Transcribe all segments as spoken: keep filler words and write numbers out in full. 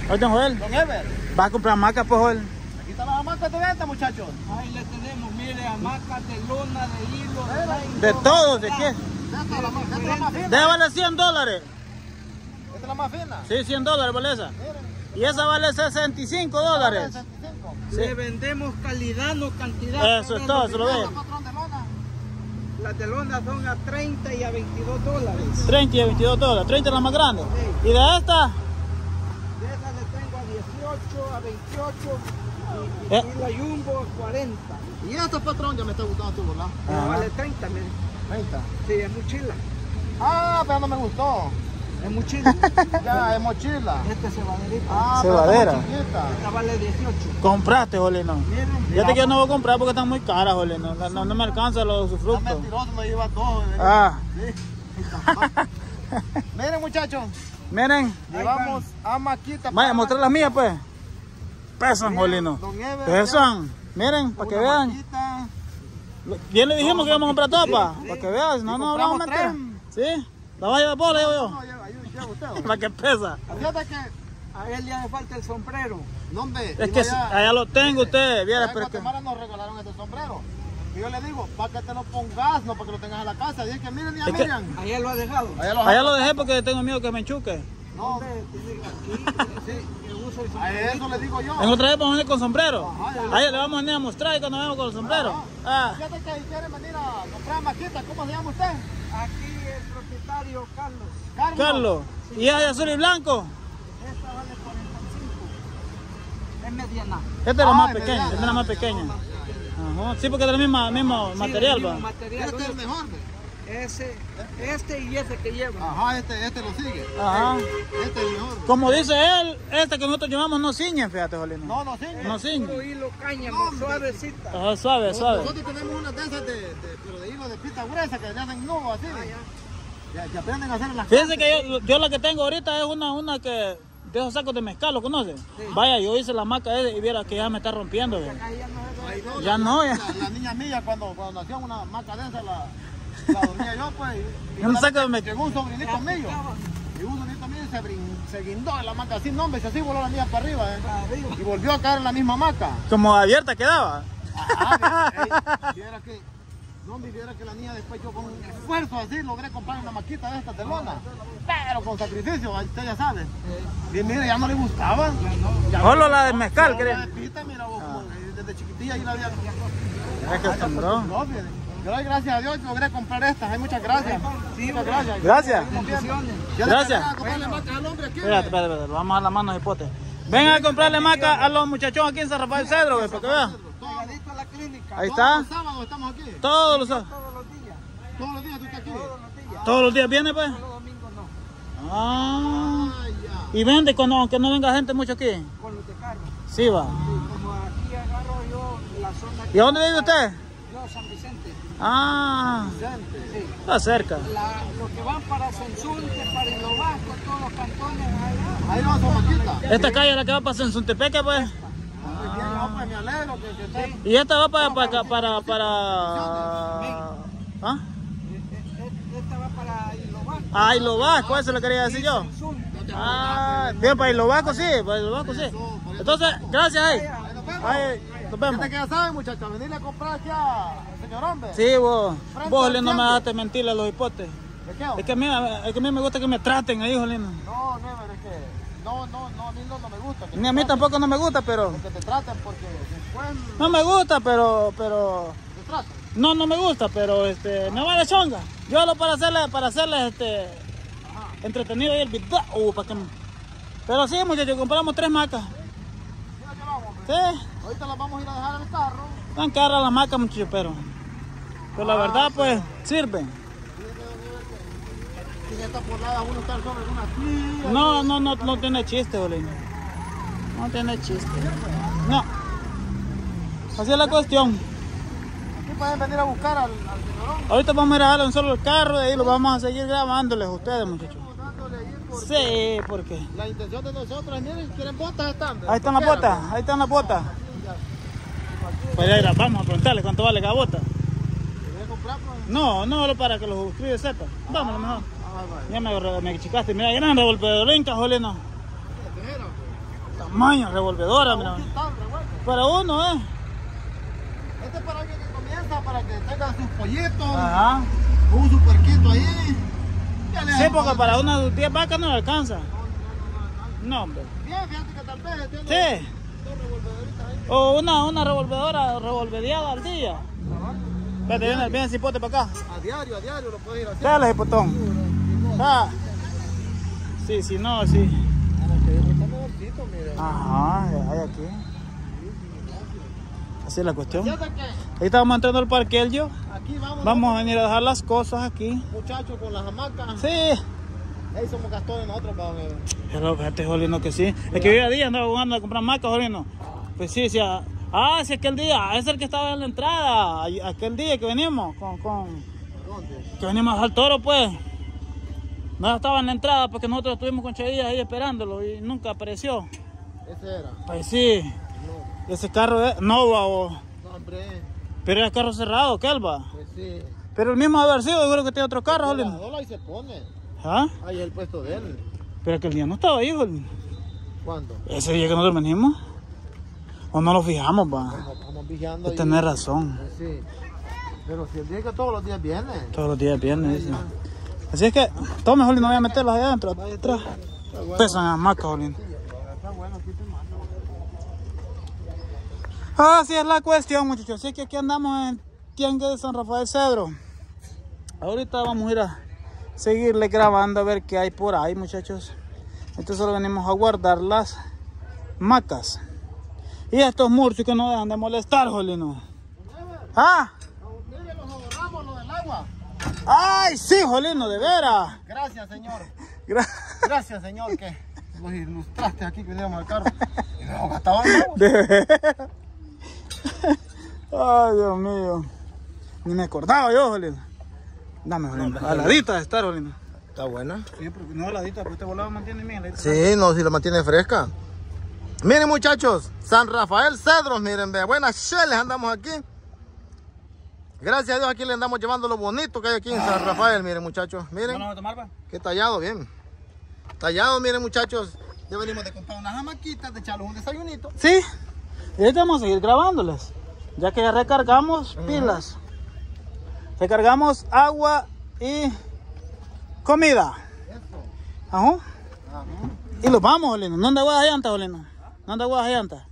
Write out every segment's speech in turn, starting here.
Oye, don Joel. Don Ever. ¿Va a comprar hamacas, pues, Joel? Aquí están las hamacas de venta, muchachos. Ahí le tenemos, mire, hamacas de lona, de hilo, de nylon. De todo, ¿de qué? Esta es la más, esta es la más fina. Debe valer cien dólares. Esta es la más fina. Sí, cien dólares vale esa. Miren. Y esa vale sesenta y cinco dólares. sesenta y cinco. Sí. Le vendemos calidad, no cantidad. Eso es todo, se lo ve. ¿Cuánto patrón de lona? Las de lona son a treinta y a veintidós dólares. treinta y veintidós dólares. treinta es la más grande. ¿Y de esta? De esas le tengo a dieciocho, a veintiocho y, Eh. y la Jumbo a cuarenta. Y esta patrón ya me está gustando tu, ¿verdad? Pero Ajá. vale treinta, mire. treinta. Sí, es mochila. Ah, pero no me gustó. Es mochila. Ya, es mochila. Este se va a Ah, Cebadera. pero está muy chiquita. Esta vale dieciocho. Compraste, Jolino. Miren. Fíjate que yo no voy a comprar porque están muy caras, Jolino. No, no, no me alcanza los Está frutos. mentiroso, me lleva dos. ¿eh? Ah. Sí. Miren, muchachos. Miren. Llevamos hamaquita. Vaya, mostrar las mías, pues. Pesan, Jolino. Don Ever. Pesan. Miren, para que Una vean. hamaquita. Bien le dijimos que íbamos a comprar todas, Sí, pa. sí. Para que veas. No, Y no, no, compramos mentira. ¿Sí? ¿La vas a llevar por la llevo No, yo? lleva, lleva, lleva usted. Para que pesa. Fíjate que, A él le hace falta el sombrero. no, hombre, Es y que vaya- allá lo tengo usted. Viera, allá en pero es que... Guatemala nos regalaron este sombrero. Y yo le digo, para que te lo pongas, no para que lo tengas en la casa. Dije que miren y a Es que- Miriam. Allá lo ha dejado. Allá lo Allá lo dejé porque tengo miedo que me enchuque. No, Hombre, tiene aquí, sí, que uso el a sombrero. eso le digo yo. En otra vez vamos a venir con sombrero. Ajá, ya. Ahí le vamos a venir a mostrar y cuando vemos con el sombrero. Ah, Fíjate que si quieren venir a comprar maquita, ¿cómo se llama usted? Aquí el propietario Carlos. Carlos. Carlos. ¿Y es de azul y blanco? Esta vale cuarenta y cinco. Es mediana. Esta es la Ah, más es pequeña. mediana, Esta es la más ya, pequeña. ya, ya. Ajá. Sí, porque es del mismo, mismo Sí, material, el mismo va. material. Este es el mejor. ¿ve? Ese, este y ese que lleva. Ajá, este, este lo sigue. Ajá. Este es el mejor. Como dice él, esta que nosotros llevamos no ciñen, fíjate, Jolino. No, no sigue. No Puro ciñen. hilo cáñamo, suavecita. Ajá, suave, suave. Nosotros tenemos unas de esas de, de, pero de hilo de pita gruesa que le hacen nudo así. Ya, que aprenden a hacer en las Fíjense que yo, yo la que tengo ahorita es una, una que de esos sacos de mezcal, ¿lo conoce? Vaya, yo hice la maca esa y viera que ya me está rompiendo. ve. Acá ya no es Ay, no, Ya la- no, ya. La, la niña mía cuando, cuando hacía una maca de esa la, la dormía yo pues. Y, y Un una saco vez de mezcal. llegó un sobrinito mío. aplicaba. Y un sobrinito mío se, brin- se guindó en la maca así, no hombre, se así voló la niña para arriba. eh. para arriba. Y volvió a caer en la misma maca. Como abierta quedaba. Ah, ey, viera que, no me viera que la niña después yo con un esfuerzo así logré comprar una maquita de estas de lona. Pero con sacrificio, usted ya sabe. Y mire, ya no le gustaba. Ya Solo no- la de mezcal, solo ¿crees? la de pita, mira vos, como desde chiquitilla ahí la había. Es que asombró. No, fíjate. Yo doy gracias a Dios que logré comprar estas. Hay muchas gracias. muchas gracias. Gracias. Bendiciones. Yo le Gracias. quería comprarle maca al hombre aquí. Espérate, espérate, espérate. Vamos a dar la mano de pote. Vengan a comprarle maca a los muchachos aquí en San Rafael Cedro, ve, para que vean. Pegadito a la clínica. Ahí Todos está. los sábados estamos aquí. Todos los, Todos los días. Todos los días tú estás aquí. Todos los días. todos los días viene, pues. Los domingos no. Ah. Ay, ya. Y vende cuando, aunque no venga gente mucho aquí. Con los de carro. Sí, va. Sí, como aquí agarro yo la zona. ¿Y a dónde vive usted? Yo, San Vicente. Ah, Sí. está cerca. La, los que van para Sensunte, para Hilo Bajo, todos los cantones allá. Ahí va su maquita. Esta calle es la que va para Sensuntepeque, pues. Muy bien, yo pues me alegro que, que esté. Y esta va para, para, para, para... ¿Ah? Esta va para Hilo Bajo. Ah, Hilo Vasco, eso le quería decir yo. Sensunte. Ah, bien, para Hilo Vasco sí, para Hilo Vasco sí. Entonces, gracias, ahí. Ahí, nos vemos. Fíjate que ya saben, muchachos, venirle a comprar aquí al señor hombre. Sí, vos, vos, Jolino, no me dejaste mentirle a los hipotes. ¿De qué? Es que, a mí, es que a mí me gusta que me traten ahí, Jolino. No, no, pero es que no, no, no, a mí no, no me gusta. que Ni te a mí traten, tampoco no me gusta, pero... Que te traten porque después No me gusta, pero... pero te tratan. no, no me gusta, pero este, me va de chonga. Yo hablo para hacerle, para hacerle este, entretenido ahí el video. Uh, para que me- Pero sí, muchachos, compramos tres macas. Mira que vamos, hombre. Sí, Ahorita las vamos a ir a dejar en el carro. están caras las macas, muchachos, pero... Pero la verdad, pues, sirven. Y esta porlada uno está sobre una tía. No, no, no, no tiene chiste, Jolino. No tiene chiste. No. Así es la cuestión. Aquí pueden venir a buscar al, al señor hombre. Ahorita vamos a ir a dejarlo en solo el carro y ahí lo vamos a seguir grabándoles a ustedes, muchachos. Estamos dándole ahí porque Sí, porque... la intención de nosotros es, miren, quieren botas están. Ahí están las botas, ahí están las botas. Pues ahí las vamos a preguntarles cuánto vale cada bota. ¿Quieres comprar? Pues? No, no, solo para que los suscribes sepan. Vámonos mejor. Ah, vale. Ya me, me chicaste, mira, gran revolvedorenca, Jolino. ¿Qué tijera? tamaño, revolvedora, mira. Para uno, ¿eh? Este es para alguien que comienza, para que tenga sus pollitos, Ajá. un su puerquito ahí. Sí, porque para unas diez vacas no le alcanza. No, hombre. Bien, fíjate que tal vez tiene Sí. dos revolvedoritas ahí. O una, una revolvedora, revolvedeada al día. Espérate, viene, viene el cipote para acá. A diario, a diario lo puedes ir haciendo. Dale, cipotón. Ah. Sí, sí, no, sí. Ajá, hay aquí. Así es la cuestión. Fíjate que Ahí estamos entrando al parque el yo. aquí vamos, Vamos a venir a dejar las cosas aquí. muchachos con las hamacas. Sí. Ahí somos gastores nosotros, vamos a ver. Pero fíjate, Jolino, que sí. Es que yo día andaba jugando a comprar macas, Jolino. Pues sí, sí. Ah, ah, sí, aquel día. Es el que estaba en la entrada. Ay- Aquel día que venimos con... con ¿Dónde? que venimos al toro, pues. No estaba en la entrada porque nosotros estuvimos con Chadilla ahí esperándolo y nunca apareció. Ese era. Pues sí. No, Ese carro es Nova o... no, hombre. Pero era carro cerrado, Kelva. Pues sí. Pero el mismo debe haber sido, seguro que tiene otro carro, La Jolino. dola ahí se pone. ¿Ah? Ahí es el puesto de él. Pero aquel día no estaba ahí, Jolino. ¿Cuándo? Ese día que nosotros venimos. O no lo fijamos, va. Estamos, estamos vigilando ahí. Tenés razón. Pues sí. Pero si el día que todos los días viene. Todos los días viene, dice. Así es que, tome, Jolino, voy a meterlas allá adentro, atrás. Está bueno. Pesan las macas, Jolino. Está bueno, aquí te mando. Así es la cuestión, muchachos. Así que aquí andamos en Tianguis de San Rafael Cedro. Ahorita vamos a ir a seguirle grabando a ver qué hay por ahí, muchachos. Entonces solo venimos a guardar las macas. Y estos murcios que no dejan de molestar, Jolino. ¿Ah? Mire, los ahorramos, lo del agua. ¡Ay, sí, Jolino, de veras! Gracias, señor. Gra- Gracias, señor, que los ilustraste aquí que viniéramos al carro. Y luego gastaban agua. De veras. Ay, Dios mío. Ni me acordaba yo, Jolino. Dame, Jolino. Aladita de estar, Jolino. Está buena. Sí, porque no aladita, porque este volado mantiene bien. la- Sí, no, si la mantiene fresca. Miren, muchachos, San Rafael Cedros, miren, ve, buenas cheles andamos aquí. Gracias a Dios aquí le andamos llevando lo bonito que hay aquí en San Rafael, miren, muchachos, miren. ¿No vamos a tomar, pa? Qué tallado, bien. Tallado, miren, muchachos. Ya venimos de comprar unas hamaquitas, de echarles un desayunito. Sí. Y ahorita vamos a seguir grabándoles. Ya que ya recargamos pilas. Recargamos agua y comida. Eso. Ajá. Ajá. Y los vamos, Jolino. ¿No anda guadas llanta, Jolino? ¿No anda guadas llanta?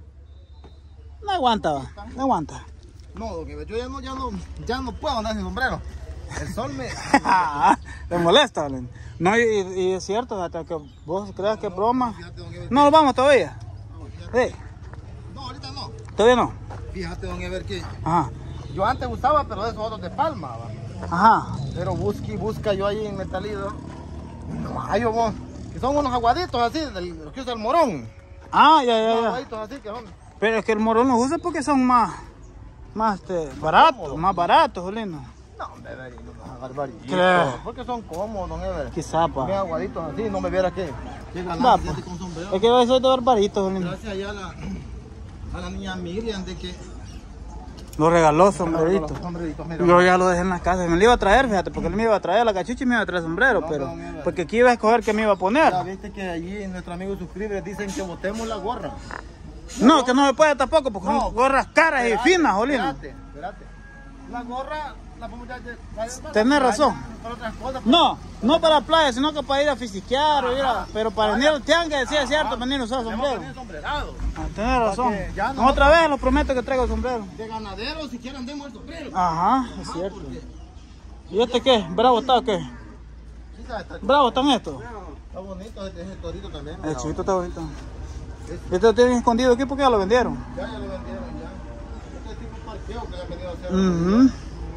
No aguanta, va. No aguanta. No, don Ever, yo ya no, ya no, ya no puedo andar sin sombrero. El sol me... ¿Te molesta, Jolino? No, y, y es cierto, hasta que vos creas que es broma. Fíjate, don Ever, No, nos vamos todavía. no, fíjate. Sí. No, ahorita no. ¿Todavía no? Fíjate, don Ever, que Ajá. yo antes usaba, pero de esos otros de palma, va. Ajá. Pero busque y busca yo ahí en Metalido. No hay, vos. Que son unos aguaditos así, del, los que usa el morón. Ah, ya, ya, Unos ya. aguaditos así que son. Pero es que el morón los usa porque son más, más este, baratos, cómodos. más baratos, Jolino. No, hombre, Ever, no, barbaritos. Claro. Porque son cómodos, don Ever. Quizá, Bien pa. aguaditos así, no me viera que. Qué Va, galán, pa. fíjate con sombrero. Es que yo soy de barbaritos, Jolino. Gracias allá a la, a la niña Miriam de que. Lo regaló sombrerito. Los sombreritos, mira. Yo ya lo dejé en la casa. Me lo iba a traer, fíjate, porque él me iba a traer la cachucha y me iba a traer sombrero, No, pero no, mira. porque aquí iba a escoger qué me iba a poner. Ya viste que allí nuestros amigos suscribes dicen que botemos la gorra. No, que no se puede tampoco, porque No. son gorras caras Espérate, y finas, Jolino. Espérate, espérate. La gorra la podemos ya de- para- para Tenés la razón. playa, para otras cosas. pues. No, no para la playa, sino que para ir a fisiquear o ir a... Ajá. Pero para venir al tianguis, sí es cierto, venir a usar Tenemos sombrero. que venir sombrerados. Ah, tenés razón. que ya no- No, otra vez los prometo que traigo el sombrero. De ganaderos, si quieren, demos el sombrero. Ajá, es cierto. ¿Y este qué? ¿Bravo está o qué? Sí, sabe, está, ¿Bravo están estos? está bonito este, este torito también. El chiquito está bonito. Este lo tienen escondido aquí porque ya lo vendieron. Ya, ya lo vendieron, ya. Este tipo de parqueo que le han venido a hacer. Mhm.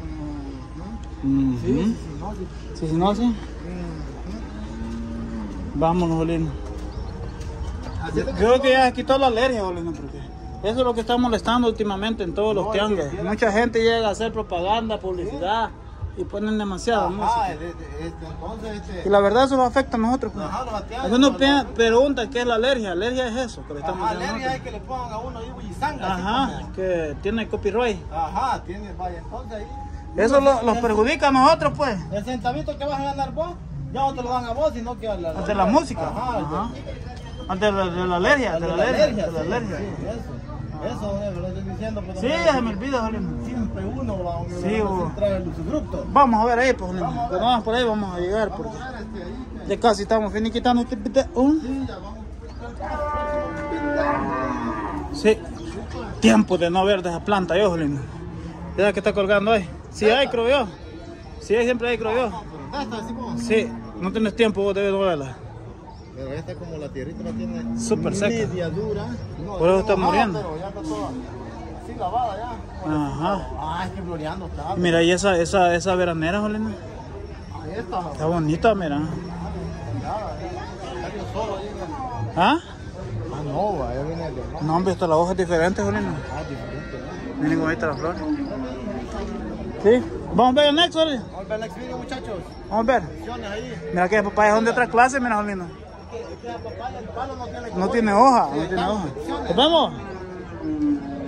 Sí, sí, sí, no, sí. Sí, si no, sí. Vámonos, Jolino. Así es de que- Creo que ya se quitó la alergia, Jolino, porque eso es lo que está molestando últimamente en todos los No, tianguis. es que- Mucha gente llega a hacer propaganda, publicidad y ponen demasiada Ajá, música. de- de- este, entonces, este. Y la verdad eso nos afecta a nosotros. Pues. Ajá, los bateados, Algunos los- pe- preguntan qué es la alergia. Alergia es eso que le estamos Ajá, diciendo alergia es nosotros. que le pongan a uno ahí bullisanga. así Ajá, como- que tiene copyright. Ajá, tiene, vaya, entonces ahí. Eso lo- los perjudica a nosotros, pues. El centavito que vas a ganar vos, ya no te lo dan a vos, sino que a la, De la música. Ajá, Ajá. de- De la, de la alergia, de la alergia, de la sí, alergia. sí, eso. Eso, Jolín, lo estoy diciendo. Pero Sí, también se me olvida, Jolín. siempre uno va a un Sí, bo. trae el usufructo. Vamos a ver ahí, pues, Jolín. Cuando vamos por ahí vamos a llegar, porque ya casi estamos finiquitando este video. Sí, tiempo de no ver de esa planta, yo, Jolín. Mira que está colgando ahí. Sí hay, creo yo. Sí hay, siempre hay, creo yo. Esta, así como. Sí, no tienes tiempo vos de verla. Pero esta como la tierrita la tiene Súper seca. media dura. No, Por eso no está mojada, muriendo. Pero ya está toda así lavada ya. Ajá. Ah, es que floreando está. Y mira, y esa, esa, esa veranera, Jolín. Ahí está. Está bonita, mira. Nada, ya vio solo ahí. Mira. ¿Ah? Ah, no, va, ya viene de más. No, hombre, esta la hoja es diferente, Jolín. Ah, diferente, ¿no? Miren cómo ahí está la flor. Sí. Vamos a ver el next, Jolín. Vamos a ver el next video, muchachos. Vamos a ver. Opciones ahí. Mira que papaya son de otra clase, mira, Jolín. Que, que la papaya, el palo no tiene No color. tiene hoja, Sí, no tiene están hoja. opciones. ¿Nos vemos?